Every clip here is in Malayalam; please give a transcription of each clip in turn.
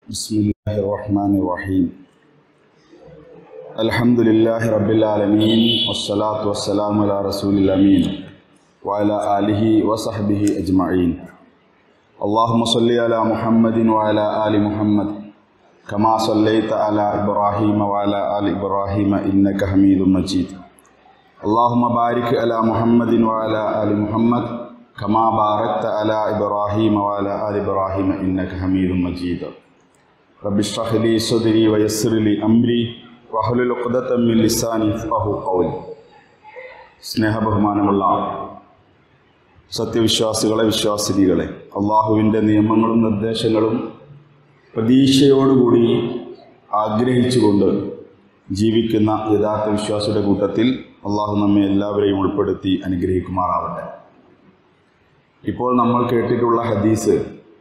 Bismillahirrahmanirrahim. Alhamdulillahi Rabbil Alameen. Wassalatu wassalamu ala Rasulil Ameen. Wa ala alihi wa sahbihi ajma'in. Allahumma salli ala Muhammadin wa ala ali Muhammad. Kama sallaita ala Ibrahim wa ala ali Ibrahim innaka Hamidum Majid. Allahumma barik ala Muhammadin wa ala ali Muhammad. Kama barakta ala Ibrahim wa ala ali Ibrahim innaka Hamidum Majid. Rabbi shrah li sadri wa yassir li amri wahlul 'uqdatam min lisani yafqahu qawli. സ്നേഹബഹുമാനമുള്ള സത്യവിശ്വാസികളെ, വിശ്വാസിനികളെ, അള്ളാഹുവിൻ്റെ നിയമങ്ങളും നിർദ്ദേശങ്ങളും പ്രതീക്ഷയോടുകൂടി ആഗ്രഹിച്ചുകൊണ്ട് ജീവിക്കുന്ന യഥാർത്ഥ വിശ്വാസിയുടെ കൂട്ടത്തിൽ അള്ളാഹു നമ്മെ എല്ലാവരെയും ഉൾപ്പെടുത്തി അനുഗ്രഹിക്കുമാറാവട്ടെ. ഇപ്പോൾ നമ്മൾ കേട്ടിട്ടുള്ള ഹദീസ്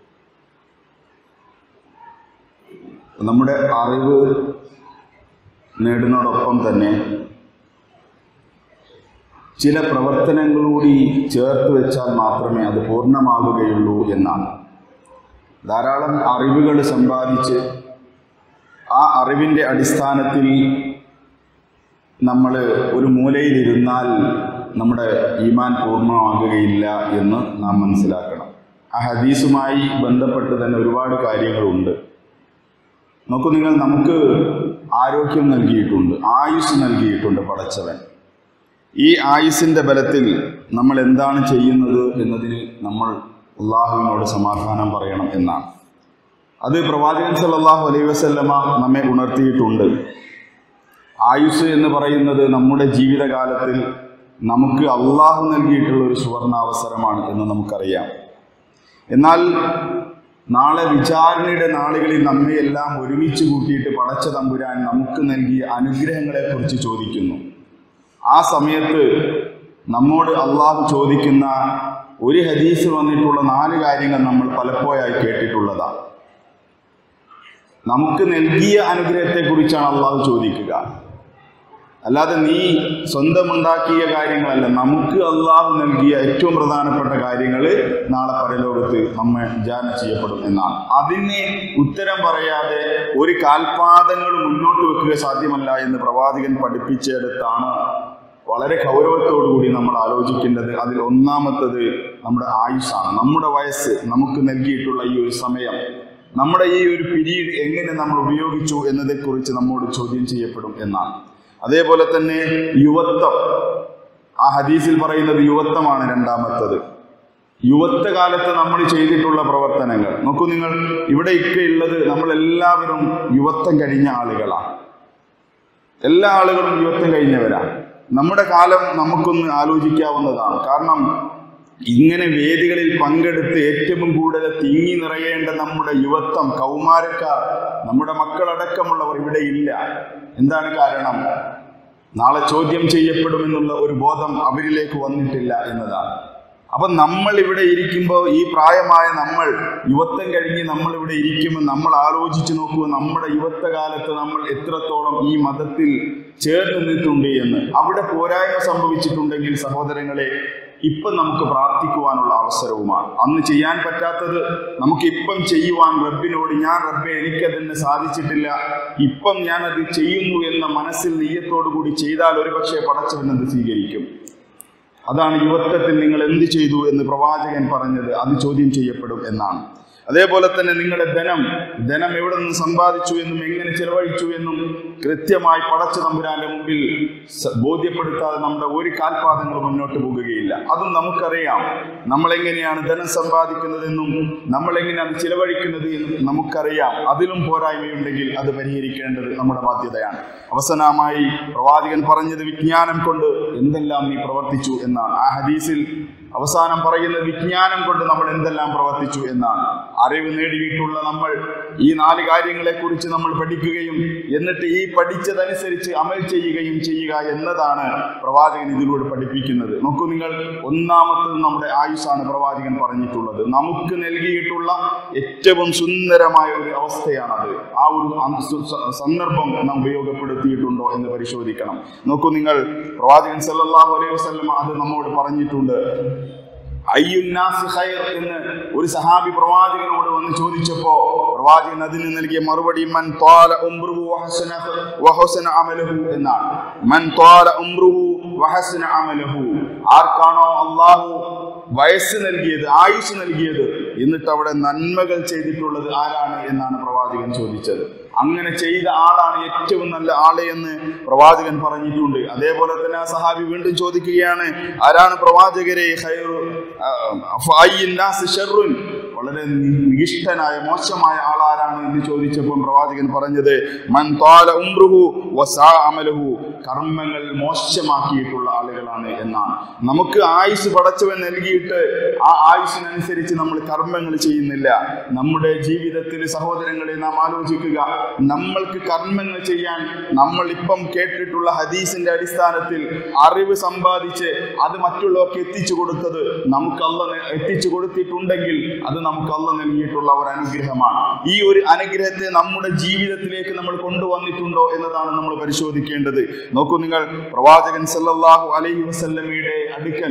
നമ്മുടെ അറിവ് നേടുന്നതോടൊപ്പം തന്നെ ചില പ്രവർത്തനങ്ങളൂടി ചേർത്ത് വെച്ചാൽ മാത്രമേ അത് പൂർണ്ണമാകുകയുള്ളൂ എന്നാണ്. ധാരാളം അറിവുകൾ സമ്പാദിച്ച് ആ അറിവിൻ്റെ അടിസ്ഥാനത്തിൽ നമ്മൾ ഒരു മൂലയിലിരുന്നാൽ നമ്മുടെ ഈമാൻ പൂർണ്ണമാകുകയില്ല എന്ന് നാം മനസ്സിലാക്കണം. ആ ഹദീസുമായി ബന്ധപ്പെട്ട് തന്നെ ഒരുപാട് കാര്യങ്ങളുണ്ട്. നോക്കൂ നിങ്ങൾ, നമുക്ക് ആരോഗ്യം നൽകിയിട്ടുണ്ട്, ആയുസ് നൽകിയിട്ടുണ്ട് പടച്ചവൻ. ഈ ആയുസിൻ്റെ ബലത്തിൽ നമ്മൾ എന്താണ് ചെയ്യുന്നത് എന്നതിന് നമ്മൾ അള്ളാഹുവിനോട് സമാധാനം പറയണം എന്നാണ്. അത് പ്രവാചകൻ സല്ലല്ലാഹു അലൈഹി വസല്ലമ നമ്മെ ഉണർത്തിയിട്ടുണ്ട്. ആയുസ് എന്ന് പറയുന്നത് നമ്മുടെ ജീവിതകാലത്തിൽ നമുക്ക് അള്ളാഹു നൽകിയിട്ടുള്ള ഒരു സുവർണാവസരമാണ് എന്ന് നമുക്കറിയാം. എന്നാൽ നാളെ വിചാരണയുടെ നാളുകളിൽ നമ്മയെല്ലാം ഒരുമിച്ച് കൂട്ടിയിട്ട് പടച്ച തമ്പുരാൻ നമുക്ക് നൽകിയ അനുഗ്രഹങ്ങളെക്കുറിച്ച് ചോദിക്കുന്നു. ആ സമയത്ത് നമ്മോട് അള്ളാഹു ചോദിക്കുന്ന ഒരു ഹദീസ് വന്നിട്ടുള്ള 4 കാര്യങ്ങൾ നമ്മൾ പലപ്പോഴായി കേട്ടിട്ടുള്ളതാണ്. നമുക്ക് നൽകിയ അനുഗ്രഹത്തെക്കുറിച്ചാണ് അള്ളാഹു ചോദിക്കുക, അല്ലാതെ നീ സ്വന്തമുണ്ടാക്കിയ കാര്യങ്ങളല്ല. നമുക്ക് അള്ളാഹു നൽകിയ ഏറ്റവും പ്രധാനപ്പെട്ട കാര്യങ്ങൾ നാളെ പരലോകത്ത് നമ്മെ വിചാരണ ചെയ്യപ്പെടും എന്നാണ്. അതിന് ഉത്തരം പറയാതെ ഒരു കാൽപാദങ്ങൾ മുന്നോട്ട് വെക്കുക സാധ്യമല്ല എന്ന് പ്രവാചകൻ പഠിപ്പിച്ചെടുത്താണ് വളരെ ഗൗരവത്തോടുകൂടി നമ്മൾ ആലോചിക്കേണ്ടത്. അതിൽ ഒന്നാമത്തത് നമ്മുടെ ആയുസ്സാണ്. നമ്മുടെ വയസ്സ്, നമുക്ക് നൽകിയിട്ടുള്ള ഈ ഒരു സമയം, നമ്മുടെ ഈ ഒരു പീരീഡ് എങ്ങനെ നമ്മൾ ഉപയോഗിച്ചു എന്നതെക്കുറിച്ച് നമ്മോട് ചോദ്യം ചെയ്യപ്പെടും എന്നാണ്. അതേപോലെ തന്നെ യുവത്വം, ആ ഹദീസിൽ പറയുന്നത് യുവത്വമാണ് രണ്ടാമത്തത്. യുവത്വകാലത്ത് നമ്മൾ ചെയ്തിട്ടുള്ള പ്രവർത്തനങ്ങൾ നോക്കൂ നിങ്ങൾ. ഇവിടെ ഉള്ളത് നമ്മളെല്ലാവരും യുവത്വം കഴിഞ്ഞ ആളുകളാണ്. എല്ലാ ആളുകളും യുവത്വം കഴിഞ്ഞവരാണ്. നമ്മുടെ കാലം നമുക്കൊന്ന് ആലോചിക്കാവുന്നതാണ്. കാരണം ഇങ്ങനെ വേദികളിൽ പങ്കെടുത്ത് ഏറ്റവും കൂടുതൽ തിങ്ങി നിറയേണ്ട നമ്മുടെ യുവത്വം, കൗമാരക്കാർ, നമ്മുടെ മക്കളടക്കമുള്ളവർ ഇവിടെ ഇല്ല. എന്താണ് കാരണം? നാളെ ചോദ്യം ചെയ്യപ്പെടുമെന്നുള്ള ഒരു ബോധം അവരിലേക്ക് വന്നിട്ടില്ല എന്നതാണ്. അപ്പം നമ്മൾ ഇവിടെ ഇരിക്കുമ്പോൾ, ഈ പ്രായമായ നമ്മൾ യുവത്വം കഴിഞ്ഞ് നമ്മളിവിടെ ഇരിക്കുമ്പോൾ നമ്മൾ ആലോചിച്ച് നോക്കുക, നമ്മുടെ യുവത്വകാലത്ത് നമ്മൾ എത്രത്തോളം ഈ മതത്തിൽ ചേർന്ന് നിന്നിട്ടുണ്ട് എന്ന്. അവിടെ പോരായ്മ സംഭവിച്ചിട്ടുണ്ടെങ്കിൽ സഹോദരങ്ങളെ, ഇപ്പം നമുക്ക് പ്രാർത്ഥിക്കുവാനുള്ള അവസരവുമാണ്. അന്ന് ചെയ്യാൻ പറ്റാത്തത് നമുക്ക് ഇപ്പം ചെയ്യുവാൻ റബ്ബിനോട്, ഞാൻ റബ്ബെ എനിക്കതിന് സാധിച്ചിട്ടില്ല, ഇപ്പം ഞാനത് ചെയ്യുന്നു എന്ന മനസ്സിൽ നെയ്യത്തോടു കൂടി ചെയ്താൽ ഒരുപക്ഷെ പടച്ചവനത് സ്വീകരിക്കും. അതാണ് യുവത്വത്തിൽ നിങ്ങൾ എന്ത് ചെയ്തു എന്ന് പ്രവാചകൻ പറഞ്ഞത്. അത് ചോദ്യം ചെയ്യപ്പെടും എന്നാണ്. അതേപോലെ തന്നെ നിങ്ങളുടെ ധനം എവിടെ നിന്ന് സമ്പാദിച്ചു എന്നും എങ്ങനെ ചെലവഴിച്ചു എന്നും കൃത്യമായി പടച്ച തമ്പുരാന്റെ മുമ്പിൽ ബോധ്യപ്പെടുത്താതെ നമ്മുടെ ഒരു കാൽപാദങ്ങൾ മുന്നോട്ട് പോകുകയില്ല. അതും നമുക്കറിയാം. നമ്മളെങ്ങനെയാണ് ധനം സമ്പാദിക്കുന്നതെന്നും നമ്മളെങ്ങനെ അത് ചിലവഴിക്കുന്നത് എന്നും നമുക്കറിയാം. അതിലും പോരായ്മയുണ്ടെങ്കിൽ അത് പരിഹരിക്കേണ്ടത് നമ്മുടെ ബാധ്യതയാണ്. അവസാനമായി പ്രവാചകൻ പറഞ്ഞത് വിജ്ഞാനം കൊണ്ട് എന്തെല്ലാം നീ പ്രവർത്തിച്ചു എന്നാണ്. ആ ഹദീസിൽ അവസാനം പറയുന്നത് വിജ്ഞാനം കൊണ്ട് നമ്മൾ എന്തെല്ലാം പ്രവർത്തിച്ചു എന്നാണ്. അറിവ് നേടിയിട്ടുള്ള നമ്മൾ ഈ 4 കാര്യങ്ങളെക്കുറിച്ച് നമ്മൾ പഠിക്കുകയും എന്നിട്ട് ഈ പഠിച്ചതനുസരിച്ച് അമൽ ചെയ്യുകയും ചെയ്യുക എന്നതാണ് പ്രവാചകൻ ഇതിലൂടെ പഠിപ്പിക്കുന്നത്. നോക്കൂ നിങ്ങൾ, ഒന്നാമത്തത് നമ്മുടെ ആയുസ്സാണ് പ്രവാചകൻ പറഞ്ഞിട്ടുള്ളത്. നമുക്ക് നൽകിയിട്ടുള്ള ഏറ്റവും സുന്ദരമായ ഒരു അവസ്ഥയാണത്. ആ ഒരു സന്ദർഭം നാം ഉപയോഗപ്പെടുത്തിയിട്ടുണ്ടോ എന്ന് പരിശോധിക്കണം. നോക്കൂ നിങ്ങൾ, പ്രവാചകൻ സല്ലല്ലാഹു അലൈഹി വസല്ലം അത് നമ്മോട് പറഞ്ഞിട്ടുണ്ട്. അയ്യുന്നാസി ഖൈർ എന്ന് ഒരു സഹാബി പ്രവാചകനോട് വന്ന് ചോദിച്ചപ്പോ പ്രവാചകൻ അതിന് നൽകിയ മറുപടി മൻ ത്വാല ഉംറുഹു വഹസന അമലുഹു എന്നാണ്. മൻ ത്വാല ഉംറുഹു വഹസന അമലുഹു, ആർക്കാണോ അല്ലാഹു വയസ്സ് നൽകിയത്, ആയുസ് നൽകിയത്, എന്നിട്ട് അവിടെ നന്മകൾ ചെയ്തിട്ടുള്ളത് ആരാണ് എന്നാണ് പ്രവാചകൻ ചോദിച്ചത്. അങ്ങനെ ചെയ്ത ആളാണ് ഏറ്റവും നല്ല ആള് എന്ന് പ്രവാചകൻ പറഞ്ഞിട്ടുണ്ട്. അതേപോലെ തന്നെ ആ സഹാബി വീണ്ടും ചോദിക്കുകയാണ്, ആരാണ് പ്രവാചകരെ വളരെ നികിഷ്ടനായ മോശമായ ആളാരാണ് എന്ന് ചോദിച്ചപ്പോൾ പ്രവാചകൻ പറഞ്ഞത് മൻ ത്വാല ഉംറുഹു വസാ അമലുഹു, കർമ്മങ്ങൾ മോശമാക്കിയിട്ടുള്ള ആളുകളാണ് എന്നാണ്. നമുക്ക് ആയുസ് പടച്ചവൻ നൽകിയിട്ട് ആ ആയുസിനനുസരിച്ച് നമ്മൾ കർമ്മങ്ങൾ ചെയ്യുന്നില്ല. നമ്മുടെ ജീവിതത്തിൽ സഹോദരങ്ങളെ നാം ആലോചിക്കുക, നമ്മൾക്ക് കർമ്മങ്ങൾ ചെയ്യാൻ നമ്മൾ ഇപ്പം കേട്ടിട്ടുള്ള ഹദീസിന്റെ അടിസ്ഥാനത്തിൽ അറിവ് സമ്പാദിച്ച് അത് മറ്റുള്ളവർക്ക് എത്തിച്ചു കൊടുത്തത് നമുക്ക് അല്ലാഹ് എത്തിച്ചു കൊടുത്തിട്ടുണ്ടെങ്കിൽ അത് നമുക്ക് അല്ലാഹ് നൽകിയിട്ടുള്ള ഒരു അനുഗ്രഹമാണ്. ഈ ഒരു അനുഗ്രഹത്തെ നമ്മുടെ ജീവിതത്തിലേക്ക് നമ്മൾ കൊണ്ടുവന്നിട്ടുണ്ടോ എന്നതാണ് നമ്മൾ പരിശോധിക്കേണ്ടത്. നോക്കൂ നിങ്ങൾ, പ്രവാചകൻ സല്ലല്ലാഹു അലൈഹി വസല്ലമയുടെ അടുക്കൽ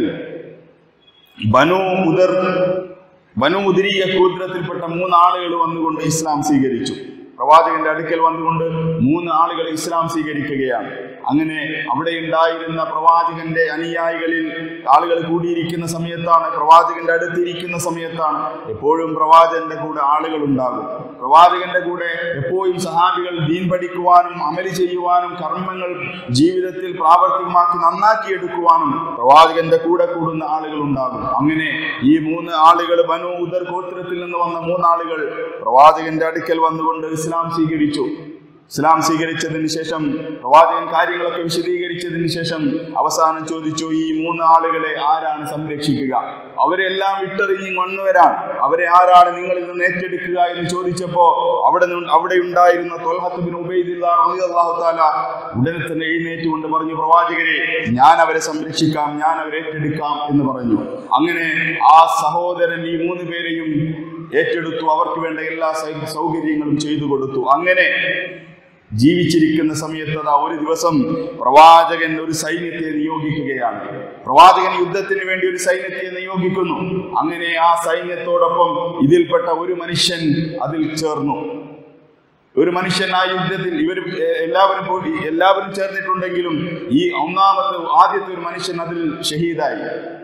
ബനു ഉദരിയ ഗോത്രത്തിൽപ്പെട്ട 3 ആളുകൾ വന്നുകൊണ്ട് ഇസ്ലാം സ്വീകരിച്ചു. പ്രവാചകന്റെ അടുക്കൽ വന്നുകൊണ്ട് 3 ആളുകൾ ഇസ്ലാം സ്വീകരിക്കുകയാണ്. അങ്ങനെ അവിടെ ഉണ്ടായിരുന്ന പ്രവാചകന്റെ അനുയായികളിൽ ആളുകൾ കൂടിയിരിക്കുന്ന സമയത്താണ്, പ്രവാചകന്റെ അടുത്തിരിക്കുന്ന സമയത്താണ്. എപ്പോഴും പ്രവാചകന്റെ കൂടെ ആളുകൾ ഉണ്ടാകും. പ്രവാചകന്റെ കൂടെ എപ്പോഴും സഹാബികൾ ദീൻ പഠിക്കുവാനും അമല് ചെയ്യുവാനും കർമ്മങ്ങൾ ജീവിതത്തിൽ പ്രാവർത്തികമാക്കി നന്നാക്കിയെടുക്കുവാനും പ്രവാചകന്റെ കൂടെ കൂടുന്ന ആളുകൾ ഉണ്ടാകും. അങ്ങനെ ഈ 3 ആളുകൾ ബനു ഉദർ ഗോത്രത്തിൽ നിന്ന് വന്ന 3 ആളുകൾ പ്രവാചകന്റെ അടുക്കൽ വന്നുകൊണ്ട് ഇസ്ലാം സ്വീകരിച്ചു. ഇസ്ലാം സ്വീകരിച്ചതിന് ശേഷം പ്രവാചകൻ കാര്യങ്ങളൊക്കെ വിശദീകരിച്ചതിന് ശേഷം അവസാനം ചോദിച്ചു, ഈ 3 ആളുകളെ ആരാണ് സംരക്ഷിക്കുക? അവരെല്ലാം വിട്ടെറിഞ്ഞ് വന്നവരാണ്, അവരെ ആരാണ് നിങ്ങളിൽ നിന്ന് ഏറ്റെടുക്കുക എന്ന് ചോദിച്ചപ്പോ അവിടെ ഉണ്ടായിരുന്ന ത്വൽഹത്ത് ബിൻ ഉബൈദില്ലാഹ് റളിയല്ലാഹു തആല ഉടനെ തന്നെ എഴുന്നേറ്റുകൊണ്ട് പറഞ്ഞു, പ്രവാചകരെ ഞാൻ അവരെ സംരക്ഷിക്കാം, ഞാൻ അവരെ ഏറ്റെടുക്കാം എന്ന് പറഞ്ഞു. അങ്ങനെ ആ സഹോദരൻ ഈ 3 പേരെയും ഏറ്റെടുത്തു. അവർക്ക് വേണ്ട എല്ലാ സൗകര്യങ്ങളും ചെയ്തു കൊടുത്തു. അങ്ങനെ ജീവിച്ചിരിക്കുന്ന സമയത്ത് ഒരു ദിവസം പ്രവാചകൻ ഒരു സൈന്യത്തെ നിയോഗിക്കുകയാണ്. പ്രവാചകൻ യുദ്ധത്തിന് വേണ്ടി ഒരു സൈന്യത്തെ നിയോഗിക്കുന്നു. അങ്ങനെ ആ സൈന്യത്തോടൊപ്പം ഇതിൽപ്പെട്ട ഒരു മനുഷ്യൻ അതിൽ ചേർന്നു. ഒരു മനുഷ്യൻ ആ യുദ്ധത്തിൽ, ഇവർ എല്ലാവരും ചേർന്നിട്ടുണ്ടെങ്കിലും ഈ ആദ്യത്തെ ഒരു മനുഷ്യൻ അതിൽ ഷഹീദായി.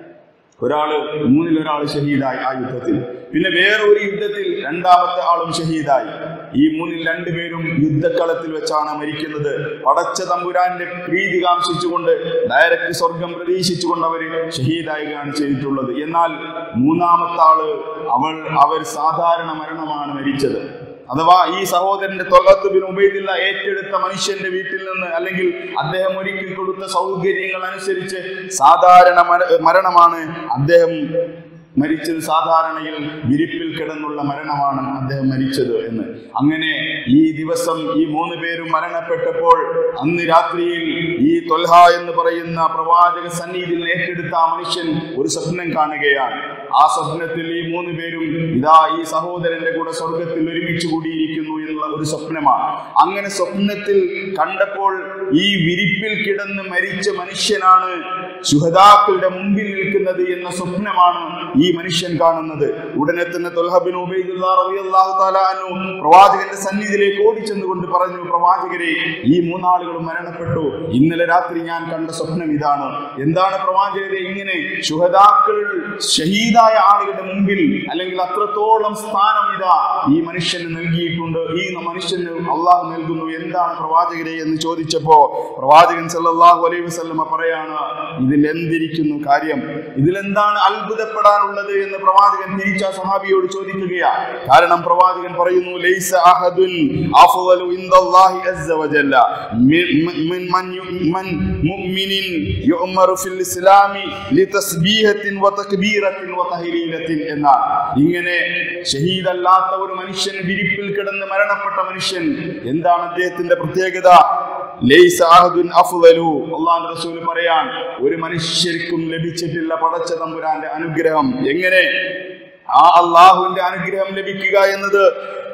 3 ഷഹീദായി ആ യുദ്ധത്തിൽ. പിന്നെ വേറെ ഒരു യുദ്ധത്തിൽ 2ാമത്തെ ആളും ഷഹീദായി. ഈ 3-ൽ 2 പേരും യുദ്ധക്കളത്തിൽ വെച്ചാണ് മരിക്കുന്നത്. പടച്ച തമ്പുരാന്റെ പ്രീതി കാംക്ഷിച്ചുകൊണ്ട് ഡയറക്റ്റ് സ്വർഗം പ്രതീക്ഷിച്ചുകൊണ്ട് അവർ ഷഹീദാവുകയാണ് ചെയ്തിട്ടുള്ളത്. എന്നാൽ 3ാമത്തെ ആള് അവർ സാധാരണ മരണമാണ് മരിച്ചത്. അഥവാ ഈ സഹോദരന്റെ ത്വൽഹത്ത് ബിൻ ഉബൈദില്ല ഏറ്റെടുത്ത മനുഷ്യന്റെ വീട്ടിൽ നിന്ന് അല്ലെങ്കിൽ അദ്ദേഹം ഒരുക്കി കൊടുത്ത സൗകര്യങ്ങൾ അനുസരിച്ച് സാധാരണ മരണമാണ് അദ്ദേഹം മരിച്ചത്. സാധാരണയിൽ വിരിപ്പിൽ കിടന്നുള്ള മരണമാണ് അദ്ദേഹം മരിച്ചത് എന്ന്. അങ്ങനെ ഈ ദിവസം ഈ 3 പേരും മരണപ്പെട്ടപ്പോൾ അന്ന് രാത്രിയിൽ ഈ ത്വൽഹ എന്ന് പറയുന്ന പ്രവാചക സന്നിധിയിൽ ഏറ്റെടുത്ത ആ മനുഷ്യൻ ഒരു സ്വപ്നം കാണുകയാണ്. ആ സ്വപ്നത്തിൽ ഈ 3 പേരും ഇതാ ഈ സഹോദരന്റെ കൂടെ സ്വർഗത്തിൽ ഒരുമിച്ച് കൂടിയിരിക്കുന്നു എന്നുള്ള ഒരു സ്വപ്നമാണ്. അങ്ങനെ സ്വപ്നത്തിൽ കണ്ടപ്പോൾ ഈ വിരിപ്പിൽ കിടന്ന് മരിച്ച മനുഷ്യനാണ് ശുഹദാക്കളുടെ മുമ്പിൽ നിൽക്കുന്നത് എന്ന സ്വപ്നമാണ് ഈ മനുഷ്യൻ കാണുന്നത്. ഉടനെ തന്നെ ത്വൽഹ ബിൻ ഉബൈദില്ലാഹ് റളിയല്ലാഹു തആല അൻഹു പ്രവാചകന്റെ സന്നിധിയിലേക്ക് ഓടിച്ചെന്നുകൊണ്ട് പറഞ്ഞു, പ്രവാചകരെ, ഈ 3 ആളുകളും മരണപ്പെട്ടു. ഇന്നലെ രാത്രി ഞാൻ കണ്ട സ്വപ്നം ഇതാണ്. എന്താണ് പ്രവാചകരെ? ഇങ്ങനെ ശുഹദാക്കൾ ഷഹീദായ ആളുകളുടെ മുമ്പിൽ അല്ലെങ്കിൽ അത്രത്തോളം സ്ഥാനം ഇതാ ഈ മനുഷ്യന് നൽകിയിട്ടുണ്ട്, ഈ മനുഷ്യന് അള്ളാഹു നൽകുന്നു. എന്താണ് പ്രവാചകരെ എന്ന് ചോദിച്ചപ്പോ പ്രവാചകൻ സല്ലല്ലാഹു അലൈഹി വസല്ലമ പറയാണ്, ഇതിൽ എന്തിരിക്കുന്നു കാര്യം, ഇതിലെന്താണ് അത്ഭുതപ്പെടാനുള്ളത് എന്ന് പ്രവാചകൻ തിരിച്ച സഹാബിയോട് ചോദിക്കുകയാണ്. കാരണം പ്രവാചകൻ പറയുന്നു, ലൈസ അഹദുൻ അഫ്ളലു ഇൻദല്ലാഹി അസ്സ വജല്ല മിൻ മുഅ്മിനിൻ യുഅ്മറു ഫിൽ ഇസ്ലാമി ലിതസ്ബീഹത്തിൻ വതക്ബീറത്തിൻ വതഹ്ലീലത്തിൻ എന്നാണ്. ഇങ്ങനെ ഷഹീദല്ലാത്ത ഒരു മനുഷ്യൻ, വിരിപ്പിൽ കിടന്ന് മരണപ്പെട്ട മനുഷ്യൻ, എന്താണ് അദ്ദേഹത്തിന്റെ പ്രത്യേകത? ലൈസ അഹദുൻ അഫ്ളലു, അല്ലാഹുവിന്റെ റസൂൽ പറയാൻ, ഒരു മനുഷ്യർക്കും ലഭിച്ചിട്ടില്ല പടച്ച തമ്പുരാന്റെ അനുഗ്രഹം. എങ്ങനെ ആ അള്ളാഹുവിന്റെ അനുഗ്രഹം ലഭിക്കുക എന്നത്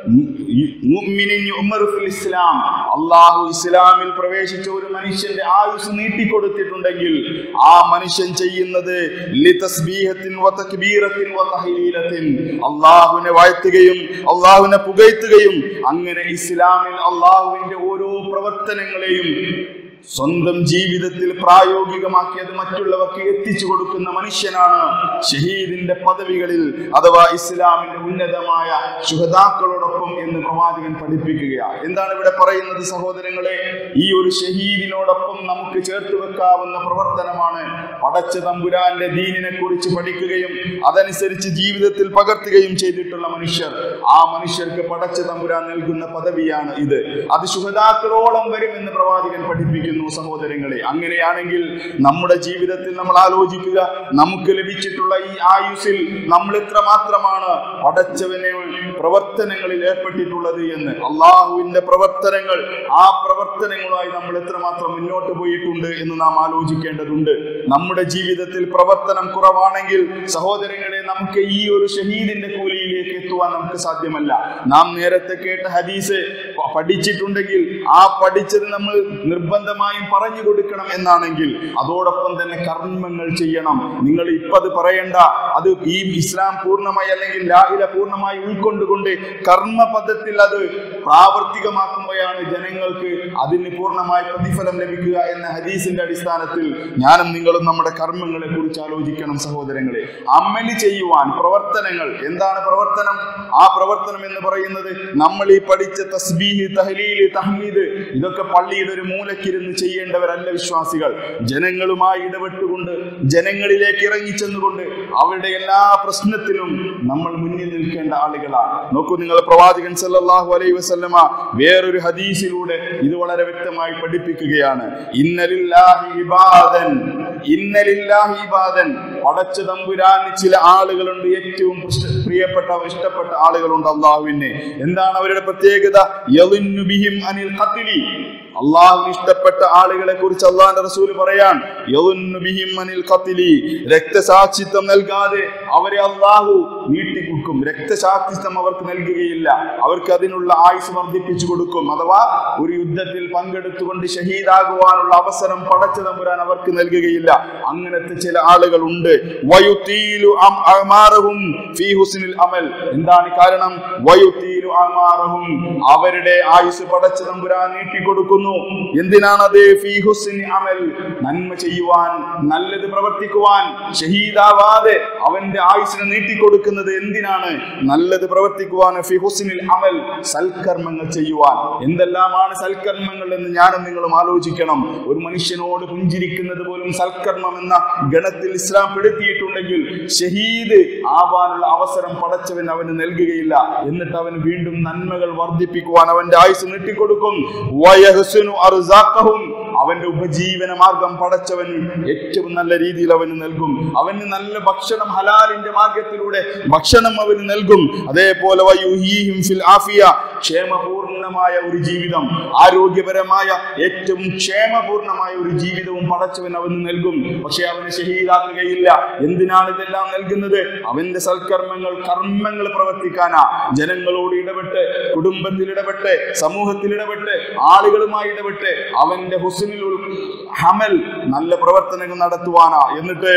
മുഅ്മിനിൻ യുഅ്മറു ഫിൽ ഇസ്ലാം, അല്ലാഹു ഇസ്ലാമിൽ പ്രവേശിച്ച ഒരു മനുഷ്യന്റെ ആയുസ് നീട്ടിക്കൊടുത്തിട്ടുണ്ടെങ്കിൽ ആ മനുഷ്യൻ ചെയ്യുന്നത് ലിതസ്ബീഹത്തിൻ വതക്ബീറത്തിൻ വതഹ്ലീലത്തിൻ, അല്ലാഹുവിനെ വാഴ്ത്തുകയും അല്ലാഹുവിനെ പുകഴ്ത്തുകയും അങ്ങനെ ഇസ്ലാമിൽ അല്ലാഹുവിന്റെ ഓരോ പ്രവർത്തനങ്ങളെയും സ്വന്തം ജീവിതത്തിൽ പ്രായോഗികമാക്കി അത് മറ്റുള്ളവർക്ക് എത്തിച്ചു കൊടുക്കുന്ന മനുഷ്യനാണ് ഷഹീദിന്റെ പദവികളിൽ അഥവാ ഇസ്ലാമിന്റെ ഉന്നതമായ ശുഹദാക്കളോടൊപ്പം എന്ന് പ്രവാചകൻ പഠിപ്പിക്കുകയാണ്. എന്താണ് ഇവിടെ പറയുന്നത് സഹോദരങ്ങളെ? ഈ ഒരു ഷഹീദിനോടൊപ്പം നമുക്ക് ചേർത്ത് വെക്കാവുന്ന പ്രവർത്തനമാണ് പടച്ച തമ്പുരാന്റെ ദീനിനെ കുറിച്ച് പഠിക്കുകയും അതനുസരിച്ച് ജീവിതത്തിൽ പകർത്തുകയും ചെയ്തിട്ടുള്ള മനുഷ്യർ. ആ മനുഷ്യർക്ക് പടച്ച തമ്പുരാൻ നൽകുന്ന പദവിയാണ് ഇത്. അത് ശുഹദാക്കളോളം വരുമെന്ന് പ്രവാചകൻ പഠിപ്പിക്കുന്നു. സഹോദരങ്ങളെ, അങ്ങനെയാണെങ്കിൽ നമ്മുടെ ജീവിതത്തിൽ നമ്മൾ ആലോചിക്കുക, നമുക്ക് ലഭിച്ചിട്ടുള്ള ഈ ആയുസ്സിൽ നമ്മൾ എത്രമാത്രമാണ് പടച്ചവനെ പ്രവർത്തനങ്ങളിൽ ഏർപ്പെട്ടിട്ടുള്ളത് എന്ന്. അള്ളാഹുവിന്റെ പ്രവർത്തനങ്ങൾ, ആ പ്രവർത്തനങ്ങളുമായി നമ്മൾ എത്രമാത്രം മുന്നോട്ട് പോയിട്ടുണ്ട് എന്ന് നാം ആലോചിക്കേണ്ടതുണ്ട്. നമ്മുടെ ജീവിതത്തിൽ പ്രവർത്തനം കുറവാണെങ്കിൽ സഹോദരങ്ങളെ, നമുക്ക് ഈ ഒരു ഷഹീദിന്റെ കൂലിയിലേക്ക് എത്തുവാൻ നമുക്ക് സാധ്യമല്ല. നാം നേരത്തെ കേട്ട ഹദീസ് പഠിച്ചിട്ടുണ്ടെങ്കിൽ ആ പഠിച്ചത് നമ്മൾ നിർബന്ധമായും പറഞ്ഞു കൊടുക്കണം എന്നാണെങ്കിൽ അതോടൊപ്പം തന്നെ കർമ്മങ്ങൾ ചെയ്യണം. നിങ്ങൾ ഇപ്പത് പറയണ്ട, അത് ഈ ഇസ്ലാം പൂർണ്ണമായി അല്ലെങ്കിൽ ലാ ഇലാഹ പൂർണ്ണമായി ഉൾക്കൊണ്ടുകൊണ്ട് കർമ്മപദത്തിൽ അത് പ്രാവർത്തികമാക്കുമ്പോഴാണ് ജനങ്ങൾക്ക് അതിന് പൂർണ്ണമായി പ്രതിഫലം ലഭിക്കുക എന്ന ഹദീസിന്റെ അടിസ്ഥാനത്തിൽ ഞാനും നിങ്ങളും നമ്മുടെ കർമ്മങ്ങളെ കുറിച്ച് ആലോചിക്കണം സഹോദരങ്ങളെ. അമല് ചെയ്യുവാൻ പ്രവർത്തനങ്ങൾ, എന്താണ് പ്രവർത്തനം? ആ പ്രവർത്തനം എന്ന് പറയുന്നത് നമ്മൾ ഈ പഠിച്ച തസ്ബീഹ്, തഹ്ലീൽ, തഹ്മീദ് ഇതൊക്കെ പള്ളിയുടെ ഒരു മൂലക്കിരുന്ന് ചെയ്യേണ്ടവരല്ല വിശ്വാസികൾ. ജനങ്ങളുമായി ഇടപെട്ടുകൊണ്ട് ജനങ്ങളിലേക്ക് ഇറങ്ങിച്ചെന്നുകൊണ്ട് അവരുടെ എല്ലാ പ്രശ്നത്തിലും നമ്മൾ മുന്നിൽ നിൽക്കേണ്ട ആളുകളാണ്. നോക്കൂ, നിങ്ങൾ പ്രവാചകൻ സല്ലല്ലാഹു അലൈഹി വസല്ലമ വേറൊരു ഹദീസിലൂടെ ഇത് വളരെ വ്യക്തമായി പഠിപ്പിക്കുകയാണ്. ഇന്നലില്ലാഹി ഇബാദൻ, ഇന്നലില്ലാഹി ഇബാദൻ, പടച്ച തമ്പുരാന് ചില ആളുകളുണ്ട്, ഏറ്റവും പ്രിയപ്പെട്ട ഇഷ്ടപ്പെട്ട ആളുകളുണ്ട് അള്ളാഹുവിനെ. എന്താണ് അവരുടെ പ്രത്യേകത? യളിന്നു ബിഹിം അനിൽ ഖത്ലി, അള്ളാഹുവിന് ഇഷ്ടപ്പെട്ട ആളുകളെ കുറിച്ച് അള്ളാഹിന്റെ റസൂൽ പറയാൻ, യളിന്നു ബിഹിം അനിൽ ഖത്ലി, രക്തസാക്ഷിത്വം നൽകാതെ അവരെ അള്ളാഹു നീട്ടിക്കൊടുക്കും. രക്തസാക്ഷിത്വം അവർക്ക് നൽകുകയില്ല, അവർക്ക് അതിനുള്ള ആയുസ് വർദ്ധിപ്പിച്ചു കൊടുക്കും. അഥവാ ഒരു യുദ്ധത്തിൽ പങ്കെടുത്തുകൊണ്ട് ഷഹീദാകുവാനുള്ള അവസരം പടച്ച തമ്പുരാൻ അവർക്ക് നൽകുകയില്ല. അങ്ങനത്തെ ചില ആളുകൾ ഉണ്ട്. വയുതീലു അഅമാറഹും ഫീ ഹുസ്നിൽ അമൽ, എന്താണ് കാരണം? വയുതീലു അഅമാറഹും, അവരുടെ ആയുസ് പടച്ച തമ്പുരാൻ നീട്ടിക്കൊടുക്കുന്നു. എന്തിനാണത്? ഫീ ഹുസ്നി അമൽ, നന്മ ചെയ്യുവാൻ, നല്ലത് പ്രവർത്തിക്കുവാൻ. ഷഹീദാവാതെ അവന്റെ ആയുസിനെ നീട്ടിക്കൊടുക്കുന്നത് എന്തിനാണ്? നല്ലത് പ്രവർത്തിക്കുവാൻ. ഫീ ഹുസ്നിൽ അമൽ, സൽക്കർമ്മങ്ങൾ ചെയ്യുവാൻ. എന്തെല്ലാമാണ് സൽക്കർമ്മങ്ങൾ എന്ന് ഞാനും നിങ്ങളും ആലോചിക്കണം. ഒരു മനുഷ്യനോട് പുഞ്ചിരിക്കുന്നത് പോലും സൽക്കർമ്മം എന്ന ഗണത്തിൽ ഇസ്ലാം പെടുത്തിയിട്ടുണ്ടെങ്കിൽ ഷഹീദ് ആവാനുള്ള അവസരം പടച്ചവൻ അവന് നൽകുകയില്ല. എന്നിട്ട് അവന് വീണ്ടും നന്മകൾ വർദ്ധിപ്പിക്കുവാൻ അവന്റെ ആയുസ് നീട്ടിക്കൊടുക്കും. വയഹ്സുനു അർസാഖഹും, അവന്റെ ഉപജീവന മാർഗം പടച്ചവൻ ഏറ്റവും നല്ല രീതിയിൽ അവന് നൽകും. അവന് നല്ല ഭക്ഷണം, ഹലാലിന്റെ മാർഗത്തിലൂടെ ഭക്ഷണം അവന് നൽകും. അതേപോലെ വയുഹീഹിം ഫിൽ ആഫിയ, ക്ഷേമപൂർണമായ ഒരു ജീവിതം, ആരോഗ്യപരമായ ഏറ്റവും ക്ഷേമപൂർണമായ ഒരു ജീവിതവും പടച്ചവൻ അവന് നൽകും. പക്ഷെ അവന് ഷഹീദാക്കുകയില്ല. എന്തിനാണ് ഇതെല്ലാം നൽകുന്നത്? അവന്റെ സൽക്കർമ്മങ്ങൾ, കർമ്മങ്ങൾ പ്രവർത്തിക്കാനാ. ജനങ്ങളോട് ഇടപെട്ട്, കുടുംബത്തിൽ ഇടപെട്ട്, സമൂഹത്തിൽ ഇടപെട്ട്, ആളുകളുമായി ഇടപെട്ട് അവന്റെ ഹുസ്നുൽ അമൽ, നല്ല പ്രവർത്തനങ്ങൾ നടത്തുവാനാ. എന്നിട്ട്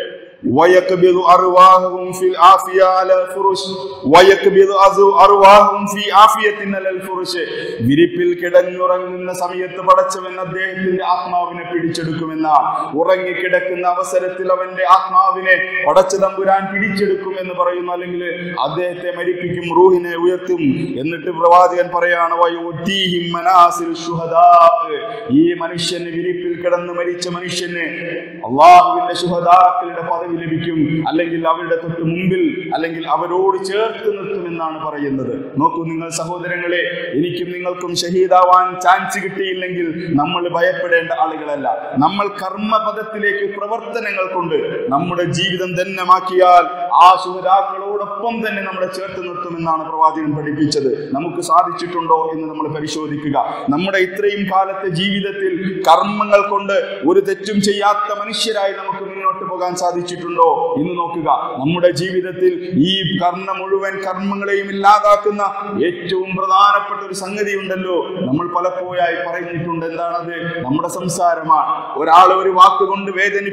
ويقبض أرواحهم في العافية على الفرش ويقبض أرواحهم في عافية على الفرش, വിരിപ്പിൽ കിടന്നുറങ്ങുന്ന സമയത്ത് പടച്ചവൻ അദ്ദേഹത്തിന്റെ ആത്മാവിനെ പിടിച്ചെടുക്കുമെന്നാണ്. ഉറങ്ങിക്കിടക്കുന്ന അവസരത്തിൽ അവന്റെ ആത്മാവിനെ പടച്ച തമ്പുരാൻ പിടിച്ചെടുക്കുമെന്ന് പറയുന്നു. അല്ലെങ്കിൽ അദ്ദേഹത്തെ മരിപ്പിക്കും, റൂഹിനെ ഉയർത്തും. എന്നിട്ട് പ്രവാചകൻ പറയാണ്, വയുതീഹിം മനാസിൽ ശുഹദാ, ഈ മനുഷ്യന്, വിരിപ്പിൽ കിടന്ന് മരിച്ച മനുഷ്യന് അള്ളാഹുവിന്റെ ശുഹദാക്കളുടെ പദവി ലഭിക്കും, അല്ലെങ്കിൽ അവരുടെ തൊട്ട് മുമ്പിൽ, അല്ലെങ്കിൽ അവരോട് ചേർത്ത് നിർത്തുമെന്നാണ് പറയുന്നത്. നോക്കൂ നിങ്ങൾ സഹോദരങ്ങളെ, എനിക്കും നിങ്ങൾക്കും ഷഹീദാവാൻ ചാൻസ് കിട്ടിയില്ലെങ്കിൽ നമ്മൾ ഭയപ്പെടേണ്ട ആളുകളല്ല. നമ്മൾ കർമ്മപദത്തിലേക്ക് പ്രവർത്തനങ്ങൾ കൊണ്ട് നമ്മുടെ ജീവിതം ധന്യമാക്കിയാൽ ആ ശുഹദാക്കളോട് അതോടൊപ്പം തന്നെ നമ്മളെ ചേർത്ത് നിർത്തുമെന്നാണ് പ്രവാചകൻ പഠിപ്പിച്ചത്. നമുക്ക് സാധിച്ചിട്ടുണ്ടോ എന്ന് നമ്മൾ പരിശോധിക്കുക. നമ്മുടെ ഇത്രയും കാലത്തെ ജീവിതത്തിൽ കർമ്മങ്ങൾ കൊണ്ട് ഒരു തെറ്റും ചെയ്യാത്ത മനുഷ്യരായി നമുക്ക് മുന്നോട്ട് പോകാൻ സാധിച്ചിട്ടുണ്ടോ എന്ന് നോക്കുക. നമ്മുടെ ജീവിതത്തിൽ ഈ മുഴുവൻ കർമ്മങ്ങളെയും ഇല്ലാതാക്കുന്ന ഏറ്റവും പ്രധാനപ്പെട്ട ഒരു സംഗതി ഉണ്ടല്ലോ, നമ്മൾ പലപ്പോഴായി പറഞ്ഞിട്ടുണ്ട്. എന്താണത്? നമ്മുടെ സംസാരമാണ്. ഒരാളെ ഒരു വാക്കുകൊണ്ട്